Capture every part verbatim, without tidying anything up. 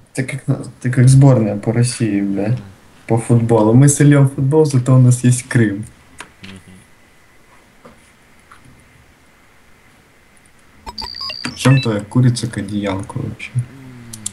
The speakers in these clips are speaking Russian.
Ты как, на- ты как сборная по России, бля, Мгм. по футболу. Мы сольем футбол, зато у нас есть Крым. Мгм. В чем твоя курица к одеялку вообще? М.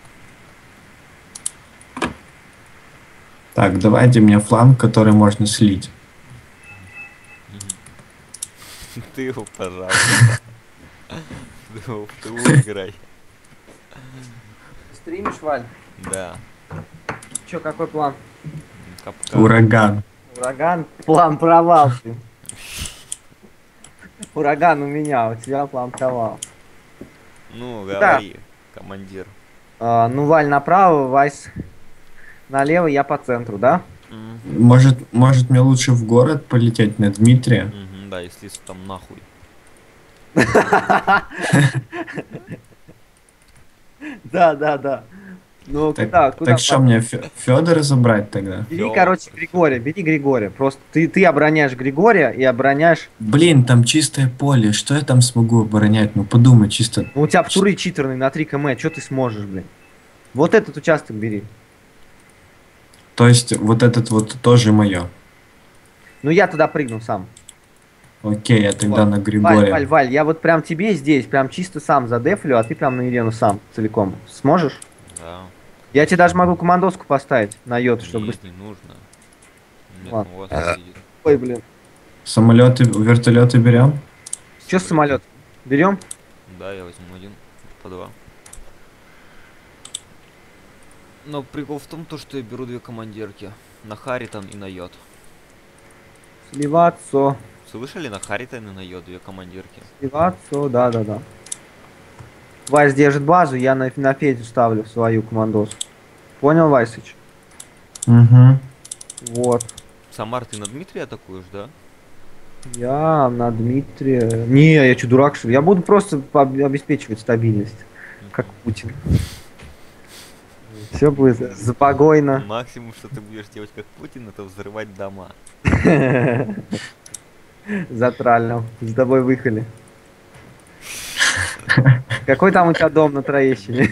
Так, давайте мне фланг, который можно слить. Мгм. Ты его, пожалуйста. Ты его в тылу играй. Стримишь, Валь? Да. Чё, какой план? М, Капкан. Ураган. Ураган? План провал, блин. Ураган у меня, у тебя план провал. Ну, Куда? говори, командир. А, ну, Валь направо, Вайс налево, я по центру, да? Мгм. Может, может мне лучше в город полететь на Дмитрия? Мгм, да, если с- там нахуй. Да, да, да. Ну, Так, куда, куда, так что Валь? мне Федора забрать тогда? Бери, Фё, короче, Григория, бери Григория. Просто ты, ты обороняешь Григория и обороняешь... Блин, там чистое поле, что я там смогу оборонять? Ну подумай, чисто. Ну, у тебя Ш- птуры читерные на три км, что ты сможешь, блин? Вот этот участок бери. То есть вот этот вот тоже мое. Ну, я туда прыгну сам. Окей, я тогда Вот. на Валь, Валь, Григория. Валь, я вот прям тебе здесь, прям чисто сам задефлю, а ты прям на Елену сам целиком. Сможешь? да, Я тебе конечно. даже могу командоску поставить на йод, чтобы Нет, быстрее. не нужно. У меня там Ладно. у вас все едет. Ой, блин. Самолеты, вертолеты берем? Че Самолеты. самолет? Берем? Да, я возьму один, по два. Но прикол в том, то, что я беру две командирки. На Харитон и на Йод. Сливаться. Слышали, на Харитон и на Йод две командирки? Сливаться, да-да-да. Вайс держит базу, я на, на Федю ставлю свою командоску. Понял, Вайсыч? Угу. Вот. Самар, ты на Дмитрия атакуешь, да? Я на Дмитрия... Не, я что, дурак, что ли? Я буду просто по- обеспечивать стабильность, как Мгм. Путин. Все будет спокойно. Максимум, что ты будешь делать как Путин, это взрывать дома. Затралил. С тобой выехали. Какой там у тебя дом на Троещине?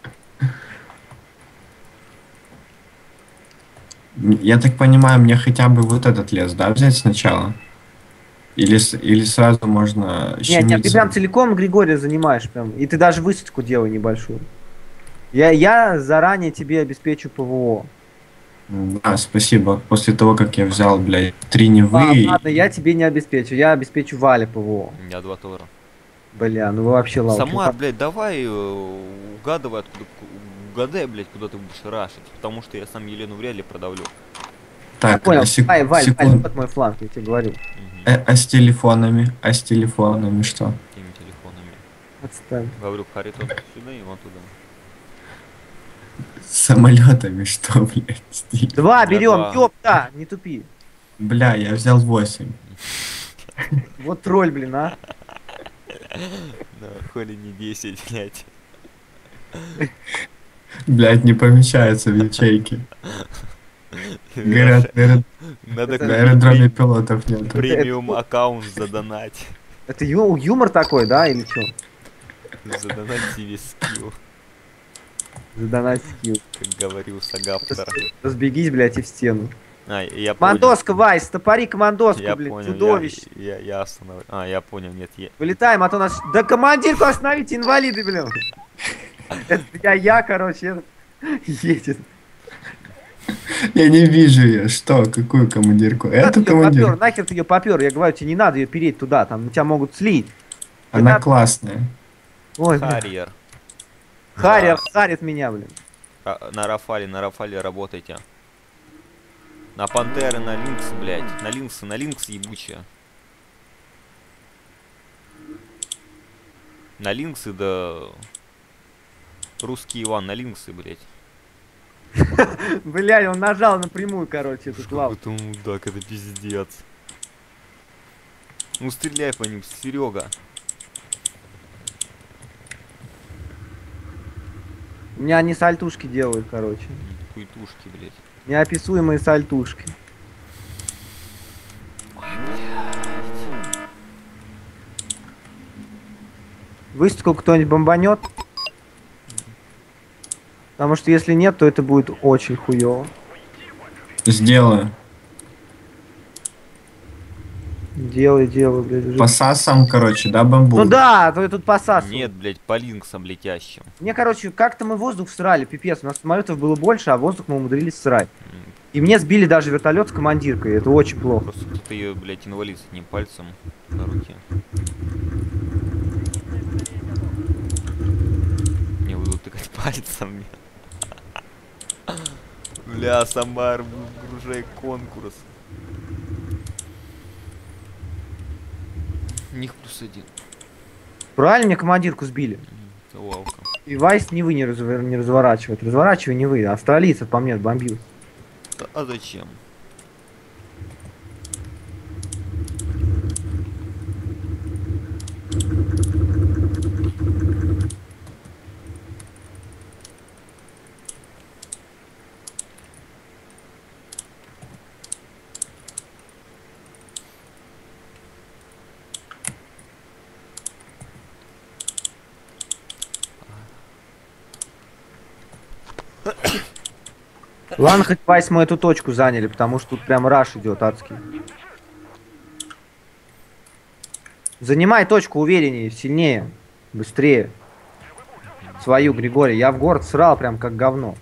Я так понимаю, мне хотя бы вот этот лес, да, взять сначала? Или, с- или сразу можно Нет, нет, ты прям щемиться? целиком Григория занимаешь прям. И ты даже высадку делай небольшую. Я, я заранее тебе обеспечу ПВО. Да, спасибо. После того, как я взял, блядь, три Невы. Ладно, ладно, и- я тебе не обеспечу. Я обеспечу Вале ПВО. У меня два Тора. Бля, ну вы вообще лавки. Ну, Самар, как- блядь, давай э, угадывай, откуда, угадай, блядь, куда ты будешь рашить. Потому что я сам Елену вряд ли продавлю. Я Так, понял. а сек- Валь, Валь, Валь, секунд. вот мой фланг, я тебе говорю. Мгм. Э, а с телефонами? А с телефонами что? Какими телефонами? Отстань. Говорю, Харитон сюда и вон туда. С самолетами что, блядь? с теле- Два У меня берем, два. ёпта, не тупи. Бля, я взял восемь. Вот тролль, блин, а. Да, хули не десять, блядь. Блядь, не помещается в ячейки. Раша- Говорят, на аэро- Надо Это- на купить аэродроме прем- пилотов нету. премиум аккаунт задонать. Это ю- юмор такой, да, или что? Задонать себе скилл, Задонать скилл. как говорил Сагаптор. Разбегись, блядь, и в стену. А, я понял. Командоска, Вайс, стопори командоску, Я блин, понял, чудовище. я, я, я остановил. А, я понял, нет, я... Вылетаем, а то нас... Да командирку остановите, инвалиды, блин. Это я, я, короче, едет. Я не вижу ее. Что? Какую командирку? Эту Нахер ты её попёр, командирку? нахер ты ее попер? Я говорю, тебе не надо ее переть туда, там тебя могут слить. Она Это- классная. Ой, бля. Харьер. Харри харит меня, блин. Ра- На Рафале, на Рафале работайте. На Пантеры, на Линкс, блядь. На Линксы, на Линкс ебучая. На Линксы, да... Русский Иван, на Линксы, блядь. Блядь, он нажал напрямую, короче, эту клаву. Какой-то мудак, это пиздец. Ну стреляй по ним, Серега. У меня они сальтушки делают, короче. Хуйтушки, блядь. Неописуемые сальтушки. Выставку кто-нибудь бомбанет? Потому что если нет, то это будет очень хуёво. Сделаю. Делай, делай, блядь. Уже. По сасам, короче, да, бамбук? Ну да, то я тут посасываю. Нет, блядь, по линксам летящим. Мне, короче, как-то мы воздух срали, пипец. У нас самолетов было больше, а воздух мы умудрились срать. И мне сбили даже вертолет с командиркой. Это очень плохо. Просто кто-то ее, блядь, инвалид с одним пальцем на руке. Не буду тыкать пальцем. Бля, Самар, выгружай конкурс. Них плюс один. Правильно мне командирку сбили? Это лавка. И Вайс не вы не, развор- не разворачивает. Разворачивай не вы. Австралийцев по мне бомбил. Да, а зачем? Ладно, хоть Вайс мы эту точку заняли, потому что тут прям раш идет адский. Занимай точку увереннее, сильнее, быстрее. Свою, Григорий. Я в город срал прям как говно.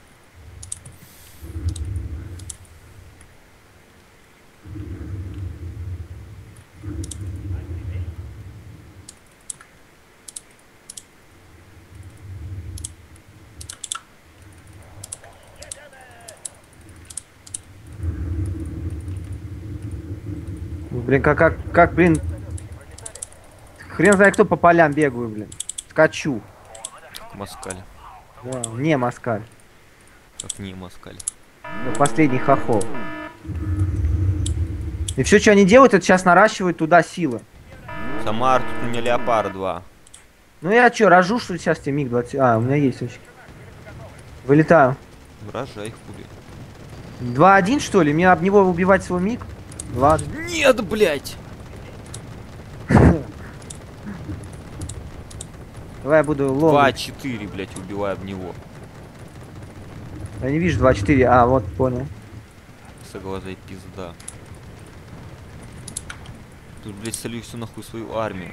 Блин, как, как, как, блин. Хрен знает, кто по полям бегаю, блин. Скачу. Как москаль. Да, не москаль. Как не москаль. Это последний хохол. И все, что они делают, это сейчас наращивают туда силы. Самар, тут у меня Леопард два. Ну я что, рожу, что ли, сейчас тебе миг двадцать... А, у меня есть очки. Вылетаю. Рожай их хули. два один, что ли? Мне об него убивать свой миг? Ладно. Нет, блядь! Давай я буду ловить. два четыре, блядь, убиваю об него. Я не вижу два четыре. А, вот, понял. Соглазай пизда. Тут, блядь, солю всю нахуй свою армию.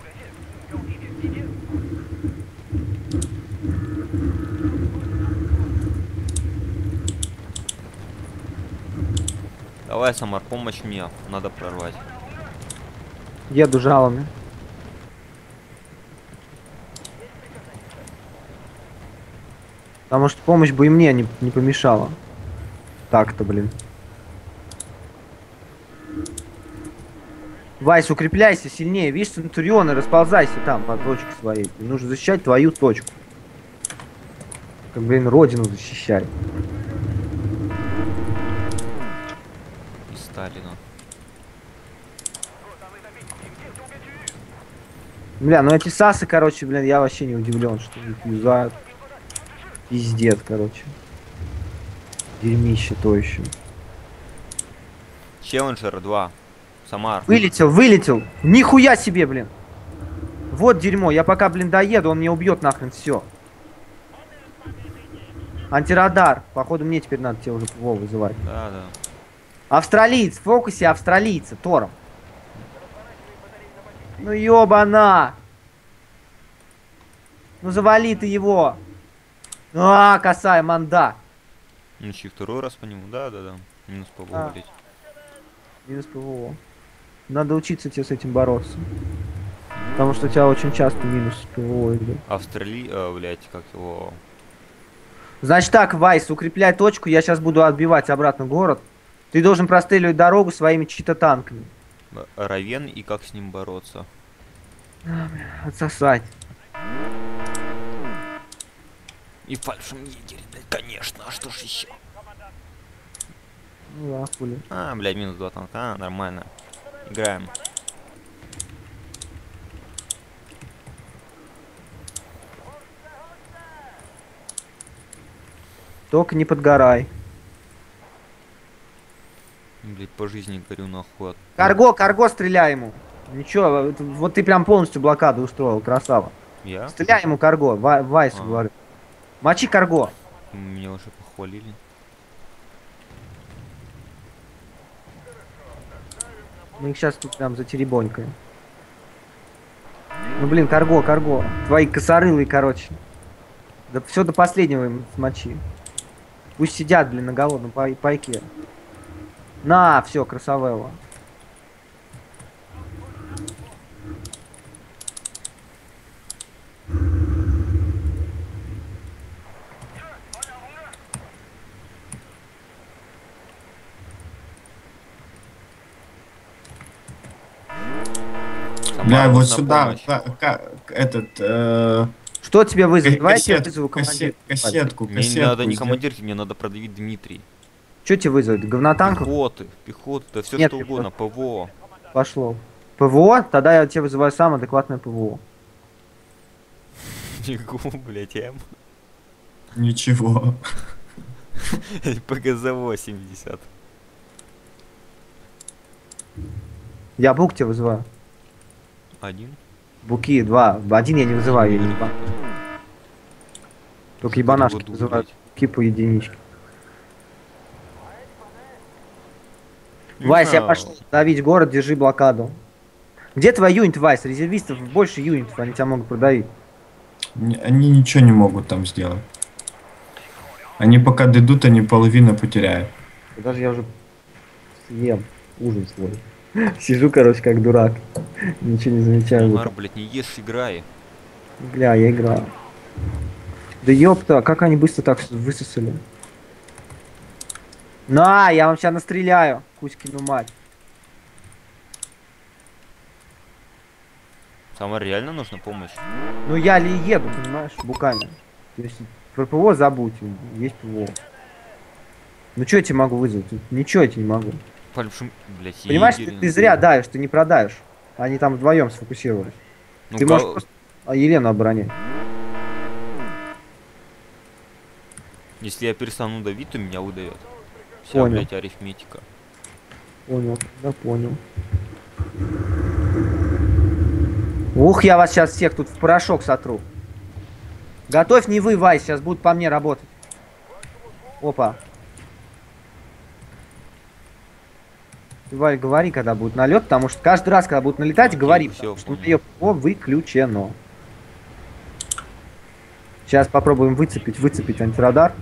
Давай, Самар, помощь мне. Надо прорвать. Еду жалами. Потому что помощь бы и мне не, не помешала. Так-то, блин. Вайс, укрепляйся сильнее. Видишь, Центурионы, расползайся там по точке своей. Нужно защищать твою точку. Как, блин, родину защищай. И Сталина. Бля, ну эти сасы, короче, блин, я вообще не удивлен, что их юзают. Пиздец, короче. Дерьмище то еще. Челленджер два. Самар. Вылетел, вылетел. Нихуя себе, блин. Вот дерьмо. Я пока, блин, доеду, он меня убьет нахрен все. Антирадар. Походу, мне теперь надо тебя уже ПВО вызывать. Да, да. Австралиец. В фокусе австралийца. Тором. Ну ёбана. Ну завали ты его. А, косая манда. Ну, еще и второй раз по нему. Да, да, да. Минус ПВО, А. блядь. Минус ПВО. Надо учиться тебе с этим бороться. Потому что у тебя очень часто минус ПВО идет. Австрали... э, блядь, как его... Значит так, Вайс, укрепляй точку, я сейчас буду отбивать обратно город. Ты должен простреливать дорогу своими чьи-то танками. э, Равен и как с ним бороться. Отсосать. И в фальшем егере, блядь, конечно. А что ж еще? Ну да, хули. А, блядь, минус два танка. А, нормально. Играем. Только не подгорай. Блядь, по жизни горю нахуй. от- Карго, карго, стреляй ему. Ничего, вот- вот ты прям полностью блокаду устроил, красава. Я? Стреляй ему карго, Ва- Вайсу А. говорю. Мочи карго. Меня уже похвалили. Мы их сейчас тут прям затеребонькаем. Ну блин, карго, карго. Твои косорылые, короче. Да все до последнего им смочи. Пусть сидят, блин, на голодном пай пайке. На, все, красавелла. Бля, Самара, вот нужна сюда, помощь. ка- ка- этот, э, Что тебе вызвать? Давай я тебе кассет- вызову командира. кассет- кассетку, Мне кассетку. не надо не сделай. командирки, мне надо продавить Дмитрий. Что тебе вызвать? Говнотанков? Пехоты, пехоты, да все Нет, что угодно, ПВО. Пошло. ПВО? Тогда я тебе вызываю самое адекватное ПВО. Нигу, блять, М. Ничего. ПГЗ восемьдесят. Я Бук тебя вызываю. Один. Буки, два. Один я не вызываю, я не ебан. Только ебанашки Воду, вызывают. блядь. Буки по единичке. Не Вайс, я знаю. пошел давить город, держи блокаду. Где твой юнит, Вайс? Резервистов больше юнитов, они тебя могут продавить. Не- Они ничего не могут там сделать. Они пока дойдут, они половину потеряют. Даже я уже съем ужин свой. Сижу, короче, как дурак. Ничего не замечаю. Самар, блять, не ешь, играй. Бля, я играю. Да ёпта, как они быстро так высосали. На, я вам сейчас настреляю, Кузькину мать. Самар, реально нужна помощь? Ну я ли еду, понимаешь, буками. То есть про ПВО забудь, есть ПВО. Ну что я тебе могу вызвать? Тут ничего я тебе не могу. Пальшим, блять, Понимаешь, ты, ты зря давишь, ты не продавишь. Они там вдвоем сфокусировались. Ну, ты ка- можешь просто а, Елену оборонять. Если я перестану давить, то меня выдавят. Вся, Понял. блять, арифметика. Понял, да понял. Ух, я вас сейчас всех тут в порошок сотру. Готовь не вы, Вай, сейчас будут по мне работать. Опа. Ты, Валь, говори, когда будет налет, потому что каждый раз, когда будут налетать, Окей, говори, всё, потому что у понял. нее ПВО выключено. Сейчас попробуем выцепить, выцепить антирадар.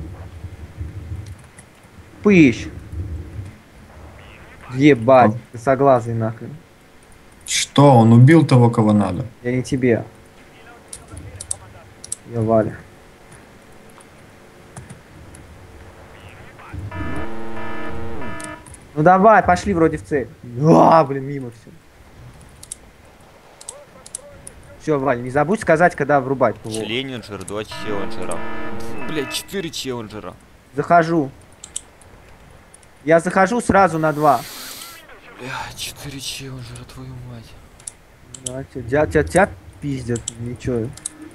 Пыщ. Ебать, ты согласен нахрен. Что, он убил того, кого надо? Я не тебе. Я Валя. Ну давай, пошли вроде в цель. А, блин, мимо все. Все, Валь, не забудь сказать, когда врубать ПВО. Челленджер, два челленджера. Блять, четыре челленджера. Захожу. Я захожу сразу на два. Бля, четыре челленджера, твою мать. Да, тебя, тебя, тебя пиздят, ничего.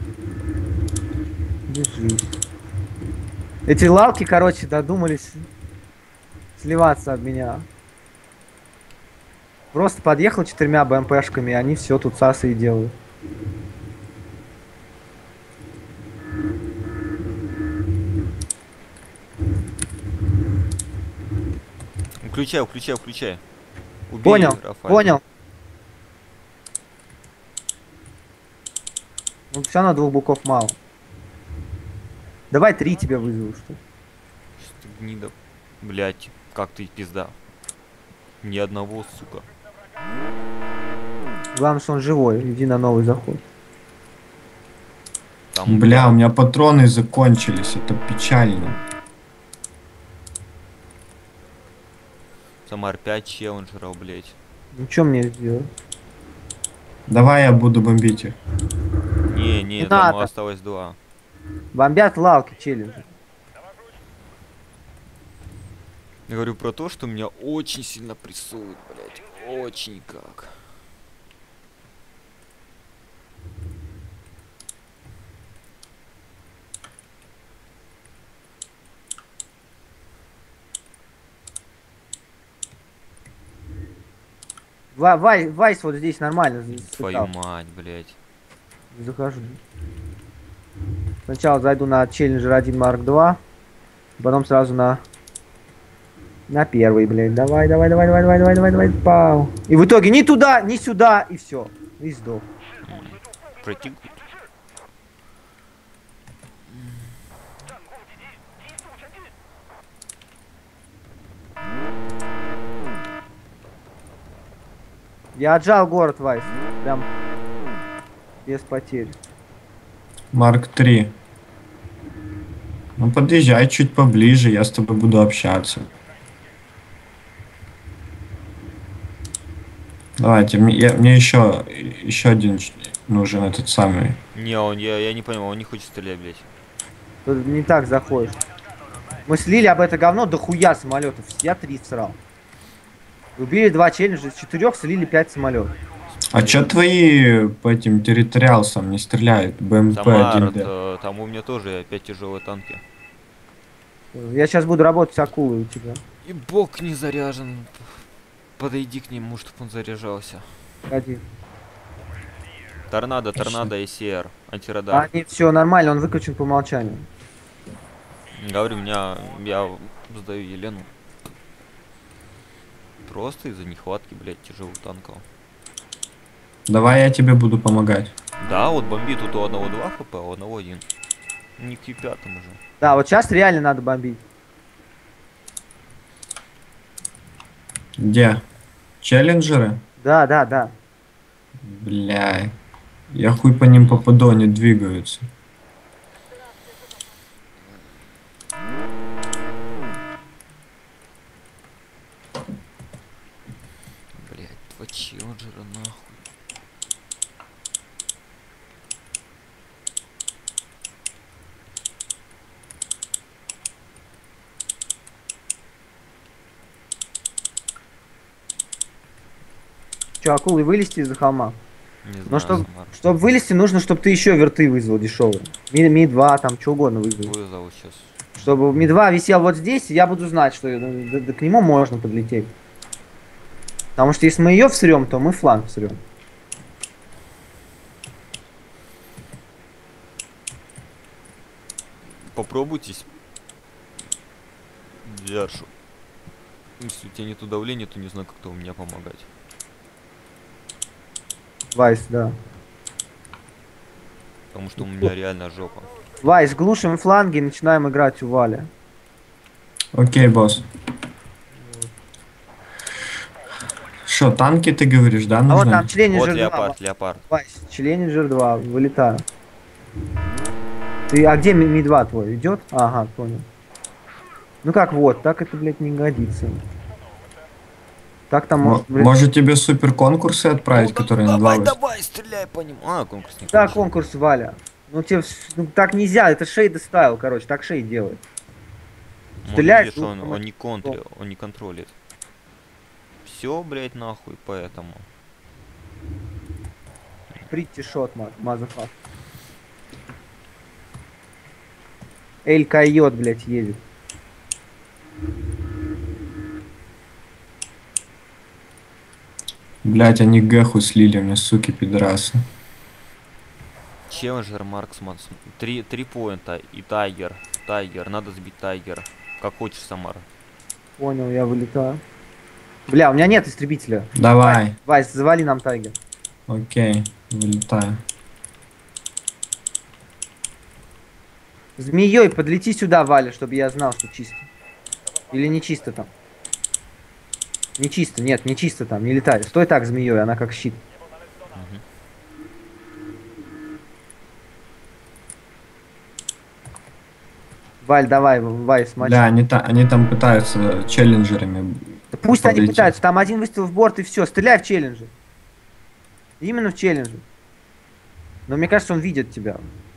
Держись. Эти лалки, короче, додумались сливаться от меня. Просто подъехал четырьмя БМПшками, и они все тут сасы и делают. Включай, включай, включай. Убей Понял, Рафаэля. понял. Ну все равно двух буков мало. Давай три тебя вызову, что ли. Что ты гнида. Блять, как ты пизда. Ни одного, сука. Главное, что он живой. Иди на новый заход. Там, Бля, у меня патроны закончились, это печально. Самар, пять челленджеров, блять. Ну что мне сделать? Давай я буду бомбить их. Не, не, Не там надо. осталось два. Бомбят лалки, челленджи. Я говорю про то, что меня очень сильно прессуют, блять. Очень как. Ва- Вай, Вайс вот здесь нормально. за- Твою сыграл. мать, блять. Захожу. Сначала зайду на Challenger один Марк два, потом сразу на... На первый, блядь. Давай, давай, давай, давай, давай, давай, давай, давай, пау. И в итоге ни туда, ни сюда, и все. И сдох. Протягивает. Я отжал город, Вайс. Прям без потерь. Марк три. Ну подъезжай чуть поближе, я с тобой буду общаться. Давайте, мне, я- мне еще, еще один ч- нужен этот самый. Не, он, я, я не понимаю, он не хочет стрелять, блядь. Тут не так заходишь. Мы слили об это говно дохуя самолетов. Я три всрал. Убили два челленджа, из четырех слили пять самолетов. А чё твои по этим территориалсам не стреляют? БМП Самар, один Д. это, там у меня тоже опять тяжелые танки. Я сейчас буду работать акулой у тебя. И бок не заряжен. Подойди к нему, чтобы он заряжался. Один. Торнадо, торнадо и СР. Антирадар. А, нет, все нормально, он выключен по умолчанию. Говорю, меня, я сдаю Елену. Просто из-за нехватки, блядь, тяжелых танков. Давай я тебе буду помогать. Да, вот бомбит тут у одного два хп, а у одного один. Не к пятому уже. Да, вот сейчас реально надо бомбить. Где? Челленджеры? Да, да, да. Бля. Я хуй по ним попаду, они двигаются. Блядь, два челленджера нахуй. Че, акулы вылезти из-за холма? Не знаю, Ну, чтобы Самар. чтоб вылезти, нужно, чтобы ты еще верты вызвал дешевые. Ми, Ми два, там, что угодно вызвал. Вызову сейчас. Чтобы Ми два висел вот здесь, и я буду знать, что ну, да- да к нему можно подлететь. Потому что если мы ее всрем, то мы фланг всрем. Попробуйтесь. Держу. Если у тебя нету давления, то не знаю, как-то у меня помогать. Вайс, да. Потому что у меня реально жопа. Вайс, глушим фланги и начинаем играть у Валя. Окей, босс. Что, танки ты говоришь, да, А вот нужны? там Вот Челленджер два. леопард, леопард. Вайс, Челленджер два, вылетаю. Ты, а где Ми два твой? Идет? Ага, понял. Ну как вот, так это, блядь, не годится. Так там М- может, блядь... Может тебе супер конкурсы отправить, Ну, которые да- на два давай, выс- давай, стреляй по нему. А, конкурс не Да, кончен. конкурс Валя. Ну тебе вс- ну, так нельзя, это шейд стайл, короче, так шейд делает. Он, стреляешь, видишь, ну, он, там он это- не контри, он не контролит. Все, блять, нахуй, поэтому. Притти шот, мазафак. Эль Койот, блядь, едет. Блять, они гэху слили мне, суки, пидорасы. Челленджер, Марксман. см- Три, три поинта и Тайгер. Тайгер, надо сбить Тайгер. Как хочешь, Самара. Понял, я вылетаю. Бля, у меня нет истребителя. Давай. Вайс, завали нам Тайгер. Окей, вылетаю. Змеей подлети сюда, Валя, чтобы я знал, что чисто. Или не чисто там. Не чисто, нет, не чисто там, не летай. Стой так, змеей, она как щит. Мгм. Валь, давай, Вай, смотри. Бля, они, та- они там пытаются челленджерами. Да пусть они подлететь. пытаются, там один выстрел в борт и все. Стреляй в челленджер. Именно в челленджер. Но мне кажется, он видит тебя.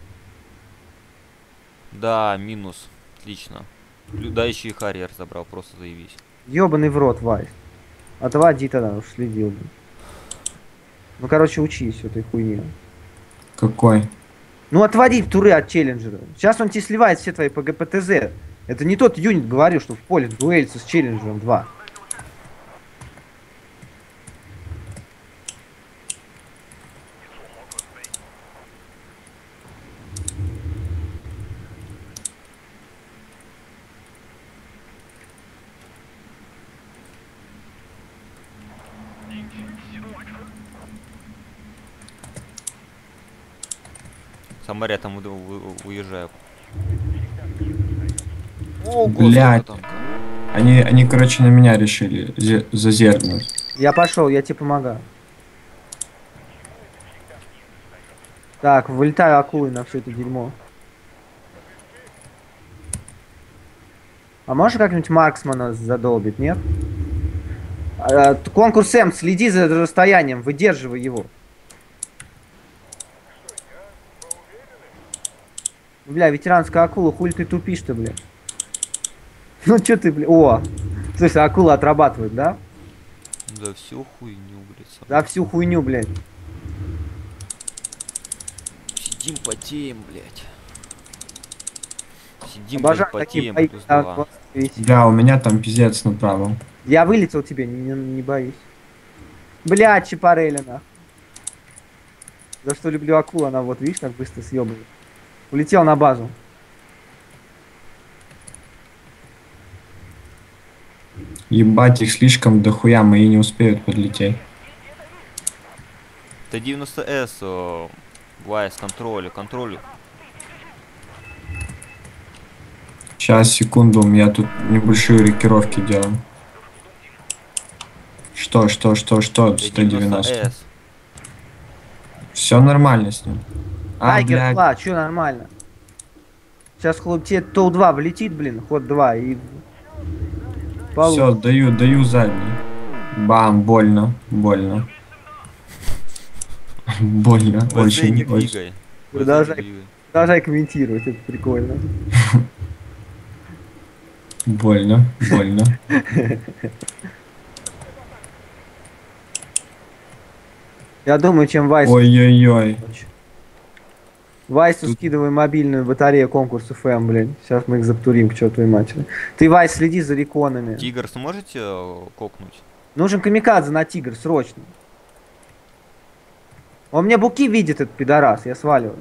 Да, минус. Отлично. Плю- Да, еще и Харьер забрал, просто заявись. Ёбаный в рот, Вай. Отводи тогда, уж следил бы. Ну, короче, учись этой хуйне. Какой? Ну, отводи туры от челленджера. Сейчас он тебе сливает все твои ПГПТЗ. Это не тот юнит, говорю, что в поле дуэлится с челленджером два. Самаря там у- у- уезжаю. О, Блядь. господи, танка. Они, они, короче, на меня решили зе- зазернуть. Я пошел, я тебе помогаю. Так, вылетаю акулой на все это дерьмо. А можешь как-нибудь Марксмана задолбить, нет? А, т- конкурс М, следи за расстоянием, выдерживай его. Бля, ветеранская акула, хуй ты тупишь-то, бля. Ну чё ты, бля, о! Слушай, акула отрабатывает, да? Да все хуйню, блядь. сам. За всю хуйню, блядь. Сидим, потеем, блядь. Сидим, Обожаю блядь, такие потеем, бои, плюс когда два. вас весит. Да, у меня там пиздец направо. Я вылетел тебе, не, не- не боюсь. Блядь, Чапарелли, нахуй. За что люблю акулу, она вот, видишь, как быстро съебывает. Улетел на базу. Ебать, их слишком дохуя, мои не успеют подлететь. Т девяносто С, э, Вайс, контролю, контролю. Сейчас, секунду, я тут небольшие рокировки делаю. Что, что, что, что, сто Т девяносто. девяносто С. Все нормально с ним. А, Тайгер блядь, два, чё нормально? Сейчас хлоп тебе Тол два влетит, блин, ход два и... все, Получится. даю, даю задний. Бам, больно, больно. Больно, ВЗ не очень, очень. двигай. ВЗ не Продолжай. двигай. Продолжай комментировать, это прикольно. Больно, больно. Я думаю, чем Вайс... Ой-ой-ой. Вайсу Тут- скидывай мобильную батарею конкурс эф эм, блин. Сейчас мы их заптурим к чертовой матери. Ты, Вайс, следи за реконами. Тигр сможете э, кокнуть? Нужен камикадзе на тигр, срочно. Он мне буки видит, этот пидорас, я сваливаю.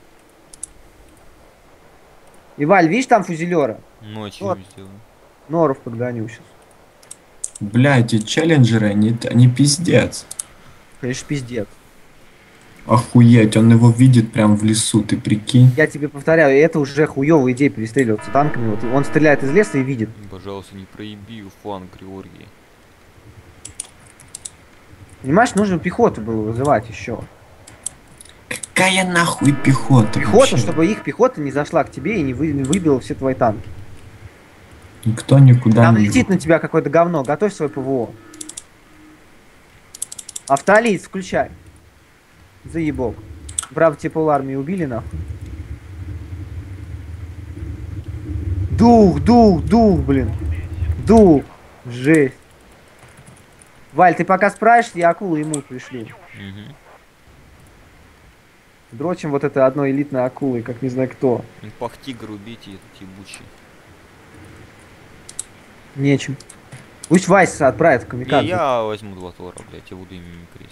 И, Валь, видишь там фузелера? Ночью Вот. сделаю. Норов подгоню сейчас. Блядь, эти челленджеры, они, они пиздец. Конечно, пиздец. Охуеть, он его видит прям в лесу, ты прикинь. Я тебе повторяю, это уже хуёвая идея перестреливаться танками. Вот он стреляет из леса и видит. Пожалуйста, не проеби фланг Георгий. Понимаешь, нужно пехоту было вызывать еще. Какая нахуй пехота? Пехоту, вообще? чтобы их пехота не зашла к тебе и не, вы- не выбила все твои танки. Никто никуда Там не... летит на тебя какое-то говно, готовь свой ПВО. Автолиц, включай. Заебок. Правда, тебе пол армии убили, нахуй. Дух, дух, дух, блин. Дух. Жесть. Валь, ты пока справишься, я акулу ему пришлю. Угу. Дрочим вот это одной элитной акулой, как не знаю кто. Пах тигр убейте этот ебучий. Нечем. Пусть Вайс отправит в Не, камикадзе. я возьму два тора, блядь, я буду ими микрить.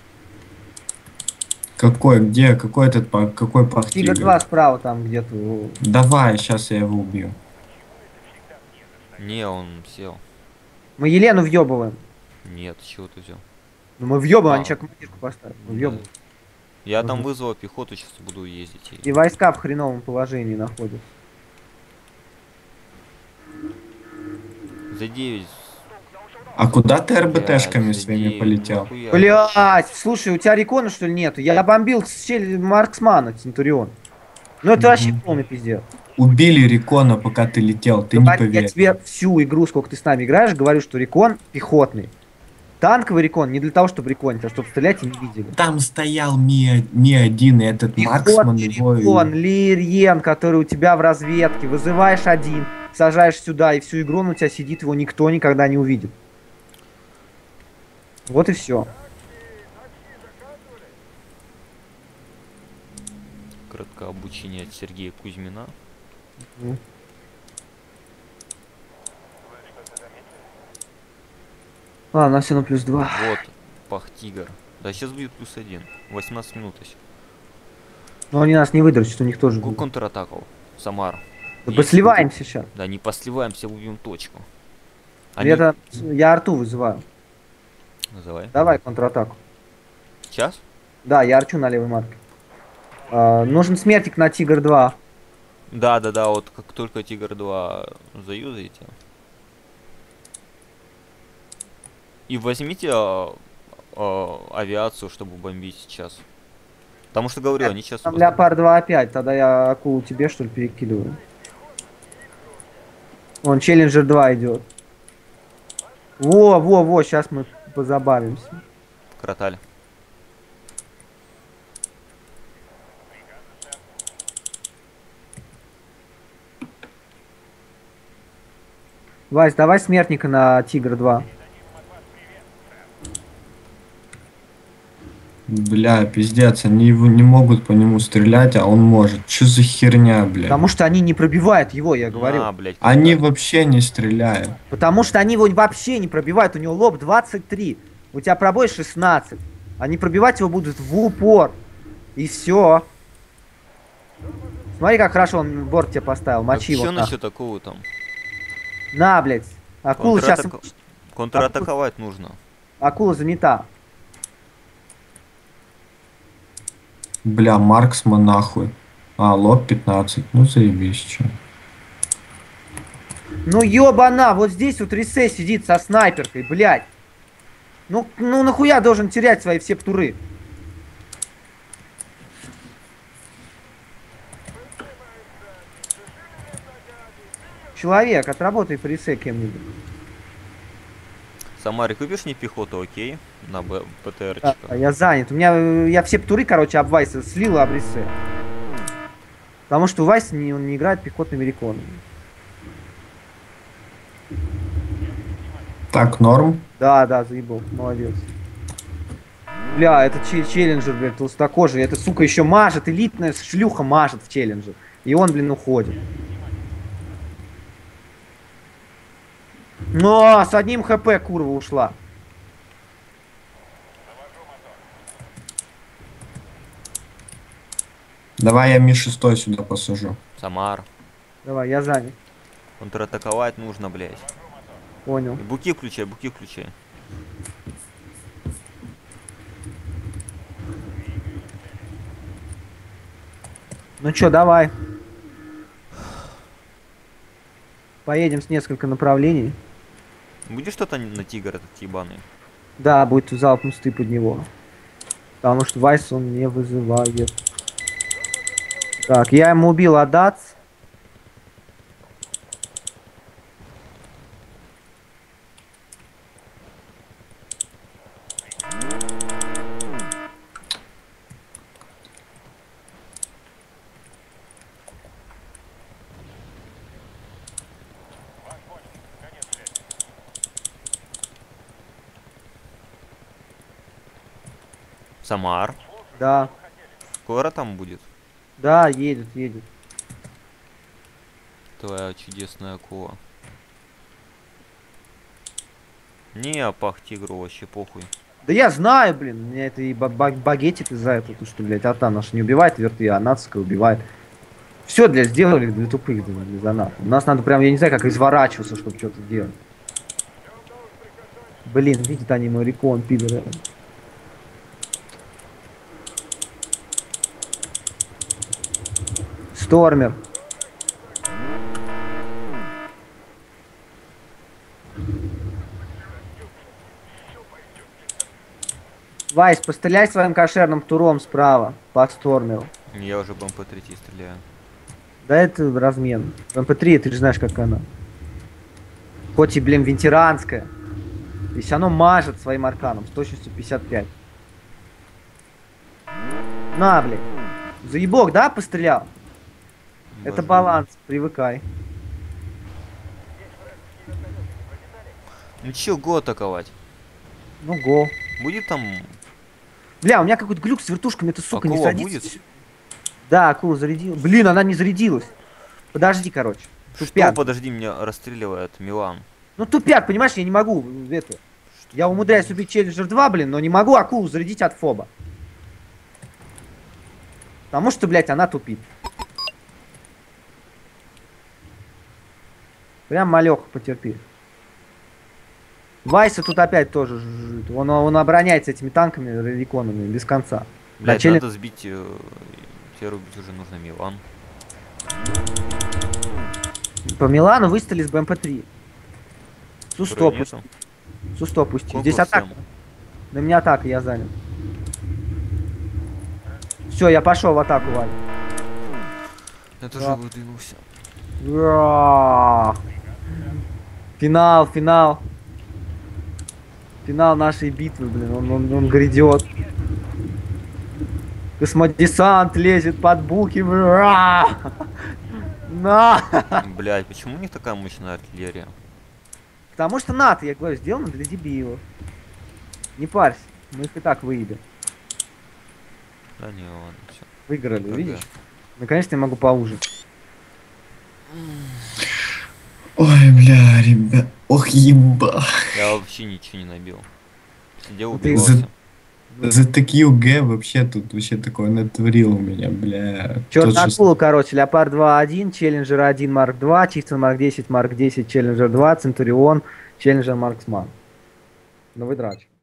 Какой, где, какой этот, па- какой пах Тигр тигр? два справа там где-то. о, Давай, сейчас я его убью. Не, он сел. Мы Елену въебываем. Нет, чего ты взял? Ну мы въебываем, А. они сейчас командирку поставят. Мы Да. въебываем. Я там Мгм. вызвал пехоту, сейчас буду ездить. И войска в хреновом положении находятся. За девять. А куда ты РБТшками блядь, за своими девять, полетел? нахуя? Блять, слушай, у тебя рекона что ли нету? Я бомбил с чель- Марксмана, Центурион. Ну это Мгм. вообще полный пиздец. Убили Рекона, пока ты летел, ты не Говорю, я поверил. тебе всю игру, сколько ты с нами играешь, говорю, что рекон пехотный. Танковый рекон не для того, чтобы реконить, а чтобы стрелять и не видели. Там стоял Ми, Ми один, и этот Марксман Пехотный его... рекон, Лириен, который у тебя в разведке. Вызываешь один, сажаешь сюда, и всю игру он у тебя сидит, его никто никогда не увидит. Вот и все. Краткое обучение от Сергея Кузьмина. Ладно, все на плюс два. Вот, пах тигр. Да сейчас будет плюс один. восемнадцать минут еще. Но они нас не выдрочат, у них тоже Ку- будет. Контратаку. Самар. Да Есть. посливаемся сейчас. Да не посливаемся, убьем точку. Это я арту вызываю. Называй. Давай контратаку. Сейчас? Да, я арчу на левой марке. А, нужен смертик на Тигр два. Да, да, да, вот как только Тигр два заюзаете. И возьмите а, а, авиацию, чтобы бомбить сейчас. Потому что говорю, они сейчас... Там Леопард два опять, тогда я акулу тебе что ли перекидываю. Вон, Челленджер два идет. Во, во, во, сейчас мы позабавимся. Кроталь. Вась, давай смертника на Тигр два. Бля, пиздец, они его не могут по нему стрелять, а он может. Чё за херня, бля? Потому что они не пробивают его, я говорю. А, блядь, Они кроталь. вообще не стреляют. Потому что они его вообще не пробивают. У него лоб двадцать три. У тебя пробой шестнадцать. Они пробивать его будут в упор. И все. Смотри, как хорошо он борт тебе поставил. Мочи его. Что нахуй. насчет акулы там? На, блядь. Акула сейчас... Контратака- Контратаковать нужно. Акула занята. Бля, Марксман нахуй. А, лоб пятнадцать. Ну заебись, чё. Ну ёбана, вот здесь вот Рисе сидит со снайперкой, блядь. Ну, ну нахуя должен терять свои все птуры? Человек, отработай по Рисе кем-нибудь. Самаре, купишь мне пехоту, окей? На Б- А, БТРчика. я занят. У меня, э, я все птуры, короче, об Вайса слил, об Рисе. Потому что у Вайса не, он не играет пехотными реконами. Так, норм. Да, да, заебал, молодец. Бля, это че- челленджер, блядь, толстокожий. Это, сука, еще мажет, элитная шлюха мажет в челленджер. И он, блин, уходит. Но с одним хп курва ушла. Давай я Ми шесть сюда посажу. Самар. Давай, я занят. Контратаковать нужно, блядь. Понял. И буки включай, буки включай. Ну чё, давай. Поедем с несколько направлений. Будешь что-то на тигр этот ебаный? Да, будет залп мсты под него. Потому что Вайс он не вызывает. Так, я ему убил Адац. Самар. Да, Скоро там будет да, едет, едет. твоя чудесная акула. Не, пах тигру вообще похуй. Да я знаю, блин, меня это и ба- ба- багетит из-за этого, то, что, блядь, Ата наша не убивает верты, а нацика убивает. Все для сделали для тупых, для, для занат. У нас надо прям, я не знаю, как изворачиваться, чтобы что-то делать. Блин, видят они мой рекон, пидоры. Стормер. Вайс, постреляй своим кошерным туром справа, по Стормеру. Я уже б эм пэ три стреляю. Да это размен. эм пэ три, ты же знаешь, как она. Хоть и, блин, ветеранская. И все равно мажет своим арканом с точностью пятьдесят пять. На, блин. Заебок, да, пострелял? Это Боже. баланс, привыкай. Ну чё, го атаковать? Ну, го. Будет там... Бля, у меня какой-то глюк с вертушками, эта сука не Акула садится. будет? Да, акула зарядила. Блин, она не зарядилась. Подожди, короче. Что, Тупяк. подожди, меня расстреливает Милан. Ну, тупяк, понимаешь, я не могу это. Я умудряюсь убить Челленджер два, блин, но не могу акулу зарядить от фоба. Потому что, блядь, она тупит. Прям малеха потерпи. Вайса тут опять тоже жжет. Он, он обороняется этими танками, реликонами, без конца. Блядь, челлен- надо сбить э, Тебе рубить уже нужно Милан. По Милану выстрели с бэ эм пэ три. Су сто Которой пусти. нету. Су сто пусти. Конкурс Здесь атака. всем. На меня атака, я занят. Все, я пошел в атаку, Валь. Я тоже Да. выдвинулся. Ура! Финал, финал. Финал нашей битвы, блин, он, он, он грядет. Космодесант лезет под буки. Ура! На! Блять, почему у них такая мощная артиллерия? Потому что НАТО, я говорю, сделано для дебилов. Не парься, мы их и так выебем. Да не, ладно, все. Выиграли, видишь? Наконец-то я могу поужинать. Ой, бля, ребят. Ох, еба. Я вообще ничего не набил. Сидел, Ну ты убивался. За такие УГ вообще тут вообще такое натворил у меня, бля. Черная Тот же- акула, короче, Леопард два один, Челленджер один Марк два, Чифтон Марк десять, Марк десять, Челленджер два, Центурион, Челленджер Марксман. Новый драч.